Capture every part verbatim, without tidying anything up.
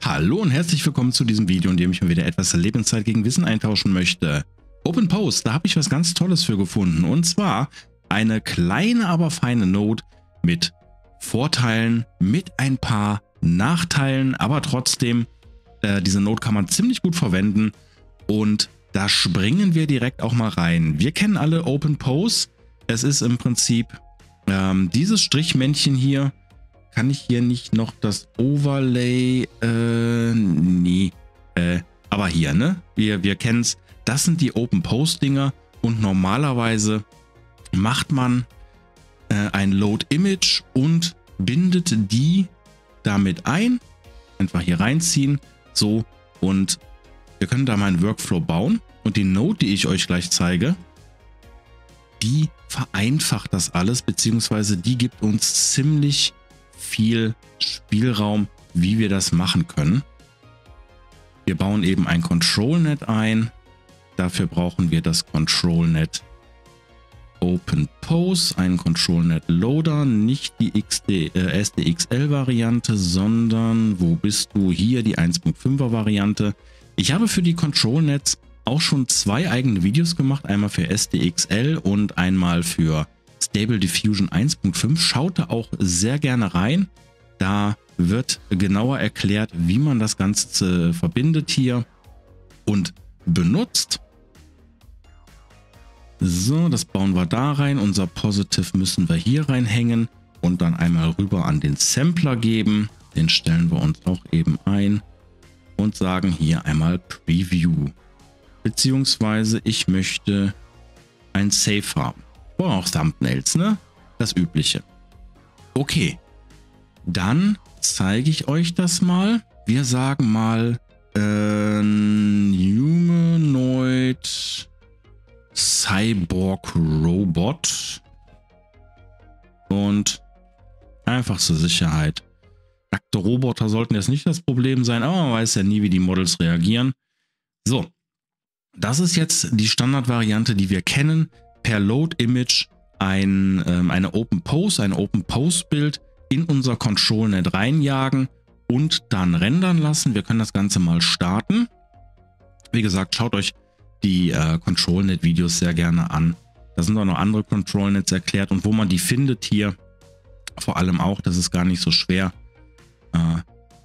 Hallo und herzlich willkommen zu diesem Video, in dem ich mir wieder etwas Lebenszeit gegen Wissen eintauschen möchte. OpenPost, da habe ich was ganz Tolles für gefunden, und zwar eine kleine, aber feine Node mit Vorteilen, mit ein paar Nachteilen, aber trotzdem, äh, diese Node kann man ziemlich gut verwenden, und da springen wir direkt auch mal rein. Wir kennen alle OpenPost. Es ist im Prinzip ähm, dieses Strichmännchen hier. Kann ich hier nicht noch das Overlay? Äh, nee. Äh, aber hier, ne? Wir, wir kennen es. Das sind die OpenPost-Dinger. Und normalerweise macht man äh, ein Load-Image und bindet die damit ein. Einfach hier reinziehen. So. Und wir können da mal einen Workflow bauen. Und die Node, die ich euch gleich zeige, die vereinfacht das alles, beziehungsweise die gibt uns ziemlich viel Spielraum, wie wir das machen können. Wir bauen eben ein ControlNet ein. Dafür brauchen wir das ControlNet OpenPost, einen ControlNet Loader, nicht die X D, äh, S D X L-Variante, sondern, wo bist du? Hier die eins Punkt fünfer Variante. Ich habe für die ControlNets auch schon zwei eigene Videos gemacht, einmal für S D X L und einmal für Stable Diffusion eins Punkt fünf. Schaut da auch sehr gerne rein. Da wird genauer erklärt, wie man das Ganze verbindet hier und benutzt. So, das bauen wir da rein. Unser Positive müssen wir hier reinhängen und dann einmal rüber an den Sampler geben. Den stellen wir uns auch eben ein und sagen hier einmal Preview. Beziehungsweise ich möchte ein Save haben. Oder auch Thumbnails, ne? Das Übliche. Okay, dann zeige ich euch das mal. Wir sagen mal äh, Humanoid Cyborg Robot. Und einfach zur Sicherheit. Nackte Roboter sollten jetzt nicht das Problem sein, aber man weiß ja nie, wie die Models reagieren. So, das ist jetzt die Standardvariante, die wir kennen. Per Load Image ein, ähm, eine OpenPost, ein OpenPost-Bild in unser ControlNet reinjagen und dann rendern lassen. Wir können das Ganze mal starten. Wie gesagt, schaut euch die äh, ControlNet-Videos sehr gerne an. Da sind auch noch andere ControlNets erklärt, und wo man die findet hier, vor allem auch, das ist gar nicht so schwer. Äh,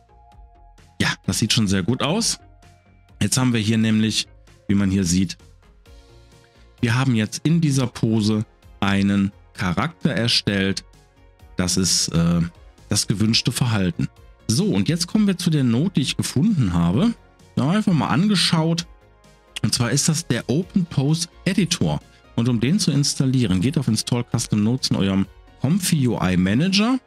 ja, das sieht schon sehr gut aus. Jetzt haben wir hier nämlich, wie man hier sieht, wir haben jetzt in dieser Pose einen Charakter erstellt. Das ist äh, das gewünschte Verhalten. So, und jetzt kommen wir zu der Node, die ich gefunden habe. Da einfach mal angeschaut. Und zwar ist das der OpenPost Editor. Und um den zu installieren, geht auf Install Custom Nodes in eurem Comfy U I Manager.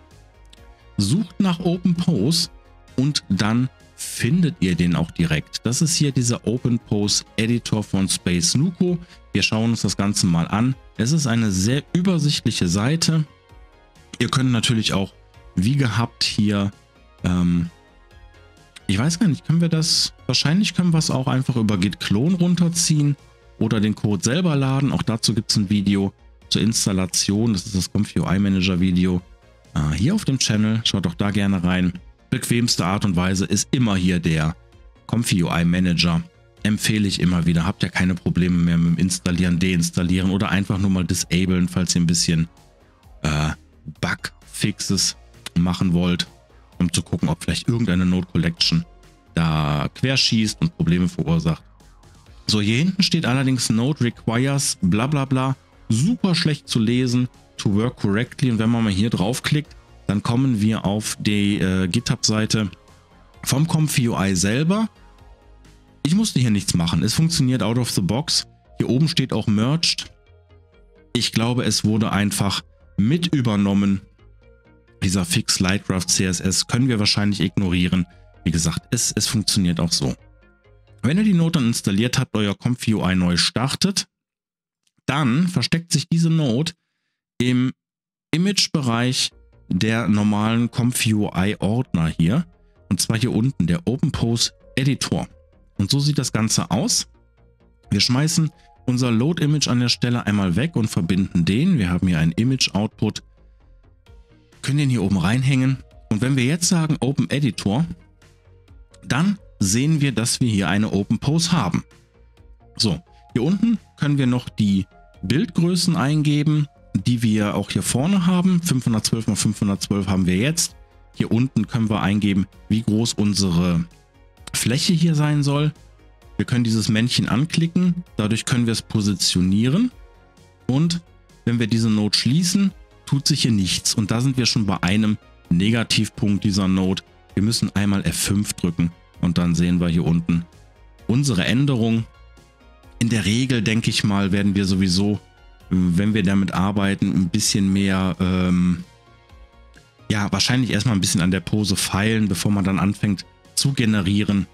Sucht nach OpenPost und dann findet ihr den auch direkt. Das ist hier dieser OpenPost Editor von Space Nuko. Wir schauen uns das Ganze mal an. Es ist eine sehr übersichtliche Seite. Ihr könnt natürlich auch, wie gehabt, hier, ähm, ich weiß gar nicht, können wir das, wahrscheinlich können wir es auch einfach über Git Clone runterziehen oder den Code selber laden. Auch dazu gibt es ein Video zur Installation. Das ist das Comfy U I Manager Video äh, hier auf dem Channel. Schaut doch da gerne rein. Bequemste Art und Weise ist immer hier der Comfy U I Manager. Empfehle ich immer wieder. Habt ihr keine Probleme mehr mit dem Installieren, Deinstallieren oder einfach nur mal disablen, falls ihr ein bisschen äh, Bugfixes machen wollt, um zu gucken, ob vielleicht irgendeine Node Collection da querschießt und Probleme verursacht. So, hier hinten steht allerdings Node requires bla bla bla. Super schlecht zu lesen. To work correctly. Und wenn man mal hier draufklickt, dann kommen wir auf die äh, GitHub-Seite vom Comfy U I selber. Ich musste hier nichts machen. Es funktioniert out of the box. Hier oben steht auch merged. Ich glaube, es wurde einfach mit übernommen. Dieser Fix Lightgraph C S S können wir wahrscheinlich ignorieren. Wie gesagt, es, es funktioniert auch so. Wenn ihr die Node dann installiert habt, euer Comfy U I neu startet, dann versteckt sich diese Node im Image-Bereich der normalen Comfy U I Ordner hier. Und zwar hier unten, der OpenPost Editor. Und so sieht das Ganze aus. Wir schmeißen unser Load-Image an der Stelle einmal weg und verbinden den. Wir haben hier einen Image-Output. Können den hier oben reinhängen. Und wenn wir jetzt sagen Open Editor, dann sehen wir, dass wir hier eine Open Pose haben. So, hier unten können wir noch die Bildgrößen eingeben, die wir auch hier vorne haben. fünfhundertzwölf mal fünfhundertzwölf haben wir jetzt. Hier unten können wir eingeben, wie groß unsere Fläche hier sein soll. Wir können dieses Männchen anklicken, dadurch können wir es positionieren. Und wenn wir diese Node schließen, tut sich hier nichts. Und da sind wir schon bei einem Negativpunkt dieser Node. Wir müssen einmal F fünf drücken und dann sehen wir hier unten unsere Änderung. In der Regel, denke ich mal, werden wir sowieso, wenn wir damit arbeiten, ein bisschen mehr, ähm, ja, wahrscheinlich erstmal ein bisschen an der Pose feilen, bevor man dann anfängt zu generieren.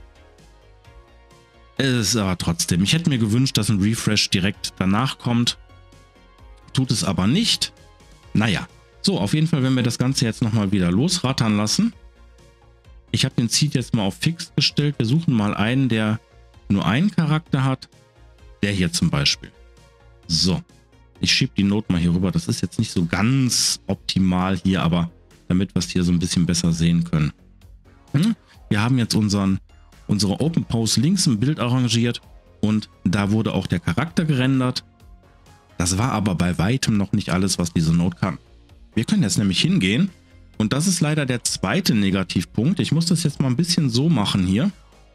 Es ist aber trotzdem, ich hätte mir gewünscht, dass ein Refresh direkt danach kommt. Tut es aber nicht. Naja, so, auf jeden Fall, wenn wir das Ganze jetzt nochmal wieder losrattern lassen. Ich habe den Seed jetzt mal auf Fixed gestellt. Wir suchen mal einen, der nur einen Charakter hat. Der hier zum Beispiel. So, ich schiebe die Node mal hier rüber. Das ist jetzt nicht so ganz optimal hier, aber damit wir es hier so ein bisschen besser sehen können. Hm? Wir haben jetzt unseren, unsere Open Pose links im Bild arrangiert und da wurde auch der Charakter gerendert. Das war aber bei weitem noch nicht alles, was diese Node kann. Wir können jetzt nämlich hingehen und das ist leider der zweite Negativpunkt. Ich muss das jetzt mal ein bisschen so machen hier.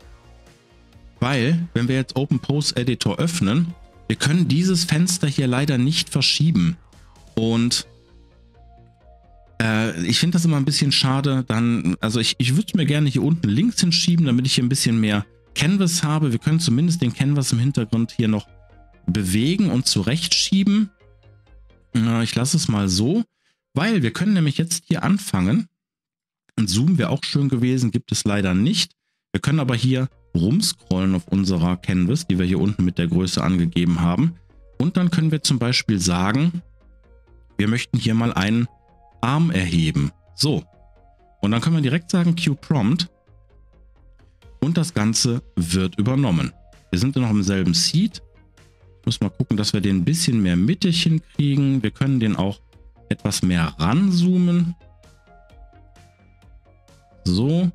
Weil, wenn wir jetzt Open Pose Editor öffnen, wir können dieses Fenster hier leider nicht verschieben. Und äh, ich finde das immer ein bisschen schade. Dann, also ich, ich würde es mir gerne hier unten links hinschieben, damit ich hier ein bisschen mehr Canvas habe. Wir können zumindest den Canvas im Hintergrund hier noch bewegen und zurechtschieben. Äh, ich lasse es mal so, weil wir können nämlich jetzt hier anfangen. Und Zoom wäre auch schön gewesen, gibt es leider nicht. Wir können aber hier rumscrollen auf unserer Canvas, die wir hier unten mit der Größe angegeben haben. Und dann können wir zum Beispiel sagen, wir möchten hier mal einen Arm erheben. So. Und dann können wir direkt sagen Q Prompt. Und das Ganze wird übernommen. Wir sind noch im selben Seed. Ich muss mal gucken, dass wir den ein bisschen mehr mittig hinkriegen. Wir können den auch etwas mehr ranzoomen. So.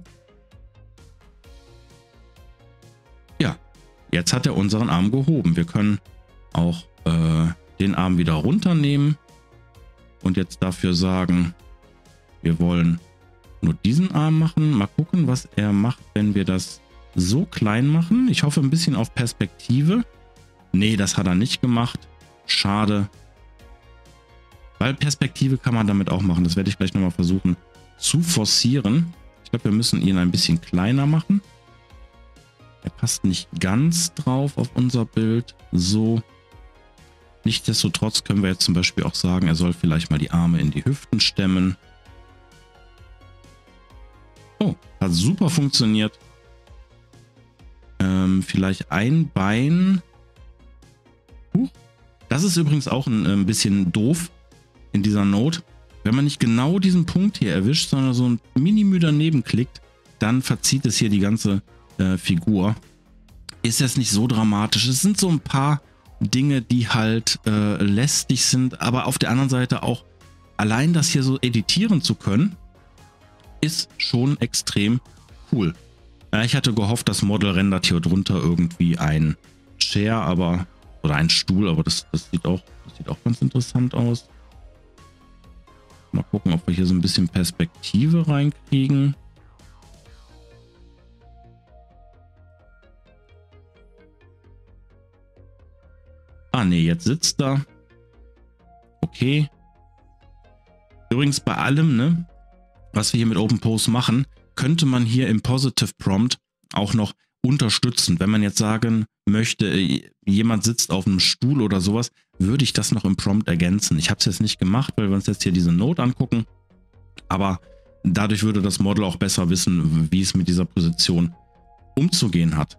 Ja, jetzt hat er unseren Arm gehoben. Wir können auch äh, den Arm wieder runternehmen und jetzt dafür sagen, wir wollen nur diesen Arm machen. Mal gucken, was er macht, wenn wir das so klein machen. Ich hoffe ein bisschen auf Perspektive. Nee, das hat er nicht gemacht. Schade. Weil Perspektive kann man damit auch machen. Das werde ich gleich nochmal versuchen zu forcieren. Ich glaube, wir müssen ihn ein bisschen kleiner machen. Er passt nicht ganz drauf auf unser Bild. So. Nichtsdestotrotz können wir jetzt zum Beispiel auch sagen, er soll vielleicht mal die Arme in die Hüften stemmen. Oh, hat super funktioniert. Ähm, vielleicht ein Bein. Huch. Das ist übrigens auch ein, ein bisschen doof in dieser Node. Wenn man nicht genau diesen Punkt hier erwischt, sondern so ein Mini-Mühe daneben klickt, dann verzieht es hier die ganze äh, Figur. Ist jetzt nicht so dramatisch. Es sind so ein paar Dinge, die halt äh, lästig sind, aber auf der anderen Seite auch allein das hier so editieren zu können, ist schon extrem cool. Ja, ich hatte gehofft, das Model rendert hier drunter irgendwie ein Chair, aber oder ein Stuhl, aber das, das, sieht auch, das sieht auch ganz interessant aus. Mal gucken, ob wir hier so ein bisschen Perspektive reinkriegen. Ah ne, jetzt sitzt er. Okay. Übrigens bei allem, ne, was wir hier mit Open Pose machen, könnte man hier im Positive Prompt auch noch unterstützen. Wenn man jetzt sagen möchte, jemand sitzt auf einem Stuhl oder sowas, würde ich das noch im Prompt ergänzen. Ich habe es jetzt nicht gemacht, weil wir uns jetzt hier diese Node angucken. Aber dadurch würde das Model auch besser wissen, wie es mit dieser Position umzugehen hat.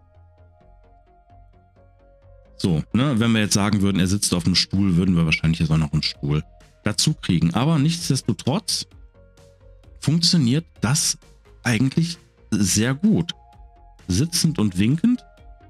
So, ne, wenn wir jetzt sagen würden, er sitzt auf einem Stuhl, würden wir wahrscheinlich jetzt auch noch einen Stuhl dazu kriegen. Aber nichtsdestotrotz funktioniert das eigentlich sehr gut. Sitzend und winkend.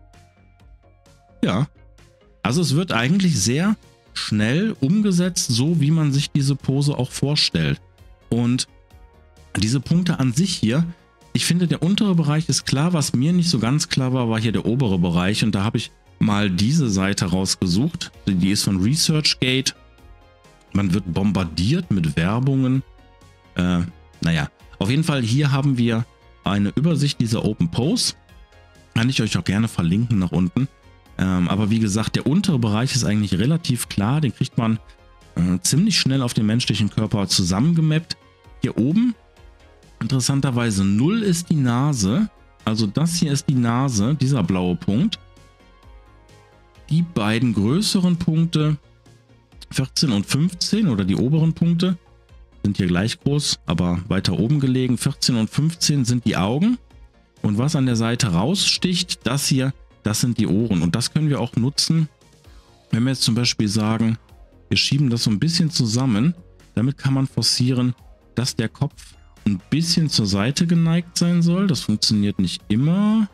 Ja, also es wird eigentlich sehr schnell umgesetzt, so wie man sich diese Pose auch vorstellt. Und diese Punkte an sich hier Ich finde, der untere Bereich ist klar. Was mir nicht so ganz klar war, war hier der obere Bereich. Und da habe ich mal diese Seite rausgesucht. Die ist von ResearchGate. Man wird bombardiert mit Werbungen. Äh, naja, auf jeden Fall hier haben wir eine Übersicht dieser Open Pose. Kann ich euch auch gerne verlinken nach unten. Ähm, aber wie gesagt, der untere Bereich ist eigentlich relativ klar. Den kriegt man äh, ziemlich schnell auf den menschlichen Körper zusammengemappt. Hier oben, interessanterweise null ist die Nase. Also das hier ist die Nase, dieser blaue Punkt. Die beiden größeren Punkte, vierzehn und fünfzehn, oder die oberen Punkte, sind hier gleich groß, aber weiter oben gelegen. vierzehn und fünfzehn sind die Augen. Und was an der Seite raussticht, das hier, das sind die Ohren. Und das können wir auch nutzen, wenn wir jetzt zum Beispiel sagen, wir schieben das so ein bisschen zusammen. Damit kann man forcieren, dass der Kopf ein bisschen zur Seite geneigt sein soll. Das funktioniert nicht immer.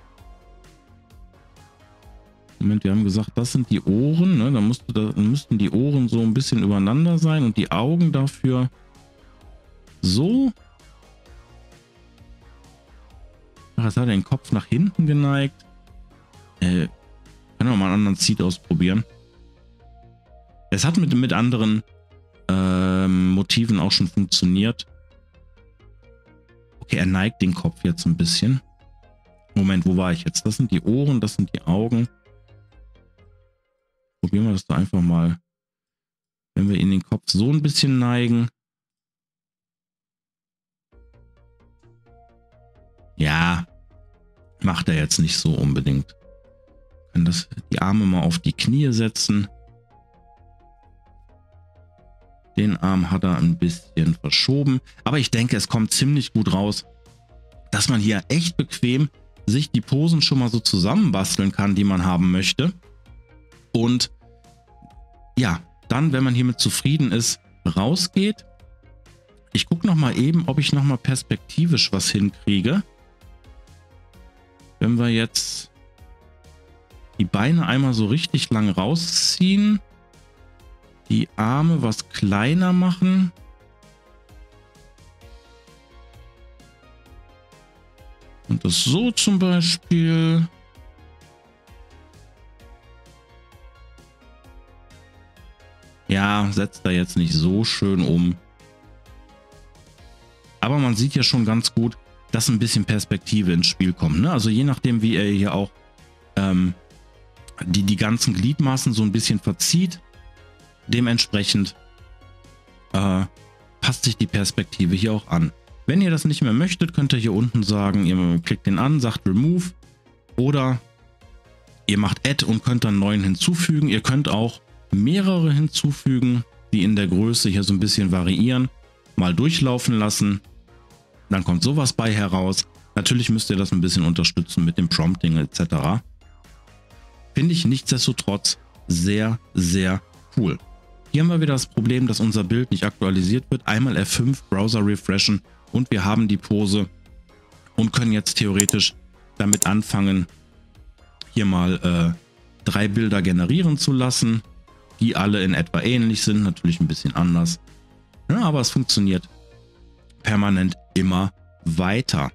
Moment, wir haben gesagt, das sind die Ohren. Ne? Da, musste, da müssten die Ohren so ein bisschen übereinander sein und die Augen dafür so. Ach, jetzt hat er den Kopf nach hinten geneigt. Äh, können wir mal einen anderen Seed ausprobieren. Es hat mit, mit anderen ähm, Motiven auch schon funktioniert. Okay, er neigt den Kopf jetzt ein bisschen. Moment, wo war ich jetzt? Das sind die Ohren, das sind die Augen. Probieren wir das da einfach mal. Wenn wir ihn den Kopf so ein bisschen neigen. Ja, macht er jetzt nicht so unbedingt. Wir können das, die Arme mal auf die Knie setzen. Den Arm hat er ein bisschen verschoben. Aber ich denke, es kommt ziemlich gut raus, dass man hier echt bequem sich die Posen schon mal so zusammenbasteln kann, die man haben möchte. Und ja, dann, wenn man hiermit zufrieden ist, rausgeht. Ich gucke noch mal eben, ob ich noch mal perspektivisch was hinkriege. Wenn wir jetzt die Beine einmal so richtig lang rausziehen, die Arme was kleiner machen. Und das so zum Beispiel. Ja, setzt da jetzt nicht so schön um. Aber man sieht ja schon ganz gut, dass ein bisschen Perspektive ins Spiel kommt. Ne? Also je nachdem, wie er hier auch ähm, die, die ganzen Gliedmaßen so ein bisschen verzieht, dementsprechend äh, passt sich die Perspektive hier auch an. Wenn ihr das nicht mehr möchtet, könnt ihr hier unten sagen, ihr klickt den an, sagt Remove oder ihr macht Add und könnt dann neuen hinzufügen. Ihr könnt auch mehrere hinzufügen, die in der Größe hier so ein bisschen variieren. Mal durchlaufen lassen. Dann kommt sowas bei heraus. Natürlich müsst ihr das ein bisschen unterstützen mit dem Prompting et cetera. Finde ich nichtsdestotrotz sehr, sehr cool. Hier haben wir wieder das Problem, dass unser Bild nicht aktualisiert wird. Einmal F fünf, Browser refreshen und wir haben die Pose und können jetzt theoretisch damit anfangen, hier mal äh, drei Bilder generieren zu lassen, die alle in etwa ähnlich sind, natürlich ein bisschen anders. Ja, aber es funktioniert permanent immer weiter.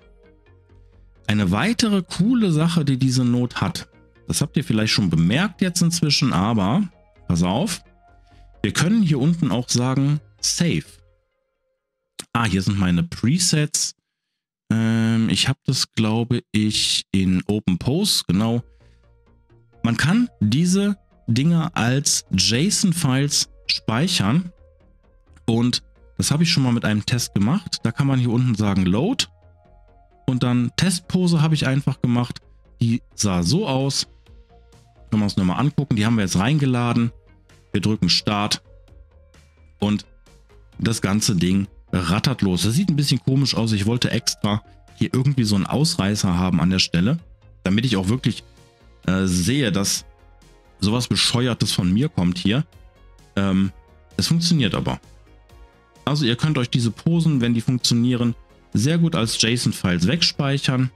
Eine weitere coole Sache, die diese Note hat, das habt ihr vielleicht schon bemerkt jetzt inzwischen, aber pass auf, wir können hier unten auch sagen Save. Ah, hier sind meine Presets. Ähm, ich habe das, glaube ich, in Open Pose, genau. Man kann diese Dinge als JSON-Files speichern und das habe ich schon mal mit einem Test gemacht. Da kann man hier unten sagen Load und dann Testpose habe ich einfach gemacht. Die sah so aus. Können wir uns nochmal angucken. Die haben wir jetzt reingeladen. Wir drücken Start und das ganze Ding rattert los. Das sieht ein bisschen komisch aus. Ich wollte extra hier irgendwie so einen Ausreißer haben an der Stelle, damit ich auch wirklich äh, sehe, dass sowas Bescheuertes von mir kommt hier. Ähm, es funktioniert aber. Also ihr könnt euch diese Posen, wenn die funktionieren, sehr gut als JSON-Files wegspeichern.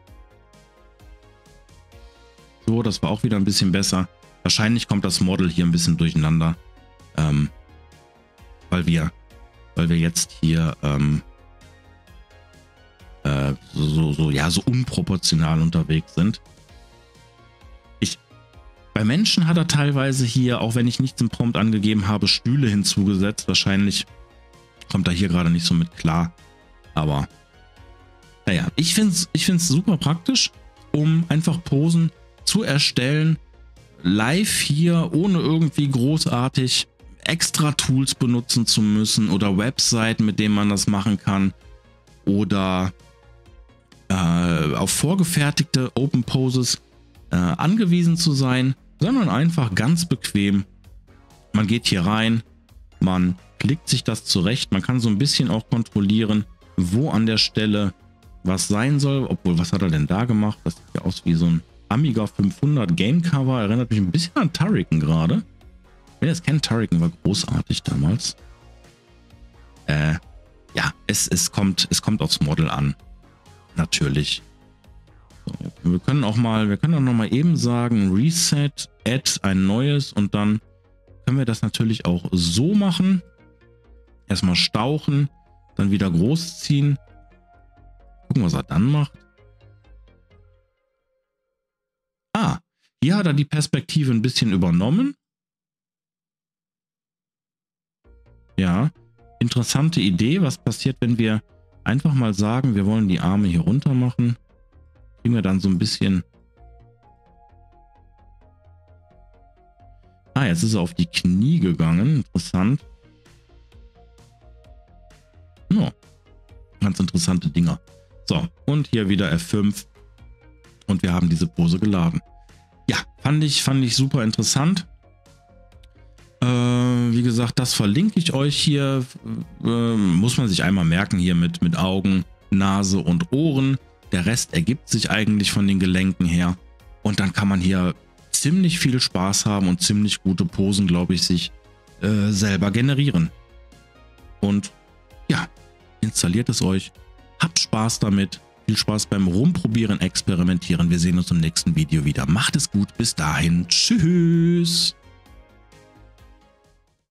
So, das war auch wieder ein bisschen besser. Wahrscheinlich kommt das Model hier ein bisschen durcheinander, ähm, weil wir, weil wir jetzt hier ähm, äh, äh, so, so, ja, so unproportional unterwegs sind. Ich, bei Menschen hat er teilweise hier, auch wenn ich nichts im Prompt angegeben habe, Stühle hinzugesetzt. Wahrscheinlich kommt er hier gerade nicht so mit klar. Aber naja, ich finde es ich find's super praktisch, um einfach Posen zu erstellen, live hier, ohne irgendwie großartig extra Tools benutzen zu müssen oder Webseiten, mit denen man das machen kann oder äh, auf vorgefertigte Open Poses äh, angewiesen zu sein, sondern einfach ganz bequem. Man geht hier rein, man klickt sich das zurecht, man kann so ein bisschen auch kontrollieren, wo an der Stelle was sein soll, obwohl, was hat er denn da gemacht? Das sieht ja aus wie so ein Amiga fünfhundert Game Cover, erinnert mich ein bisschen an Turrican gerade. Wenn ihr es kennt, Turrican war großartig damals. Äh, ja, es, es, kommt, es kommt aufs Model an. Natürlich. So, wir können auch mal, wir können auch noch mal eben sagen, Reset, Add ein neues und dann können wir das natürlich auch so machen. Erstmal stauchen, dann wieder großziehen. Gucken, was er dann macht. Ah, hier hat er die Perspektive ein bisschen übernommen. Ja, interessante Idee. Was passiert, wenn wir einfach mal sagen, wir wollen die Arme hier runter machen? Kriegen wir dann so ein bisschen... Ah, jetzt ist er auf die Knie gegangen. Interessant. No. Ganz interessante Dinger. So, und hier wieder F fünf. Und wir haben diese Pose geladen. Ja, fand ich, fand ich super interessant. Äh, wie gesagt, das verlinke ich euch hier. Äh, muss man sich einmal merken hier mit, mit Augen, Nase und Ohren. Der Rest ergibt sich eigentlich von den Gelenken her. Und dann kann man hier ziemlich viel Spaß haben und ziemlich gute Posen, glaube ich, sich äh, selber generieren. Und ja, installiert es euch. Habt Spaß damit. Viel Spaß beim Rumprobieren, Experimentieren. Wir sehen uns im nächsten Video wieder. Macht es gut. Bis dahin. Tschüss.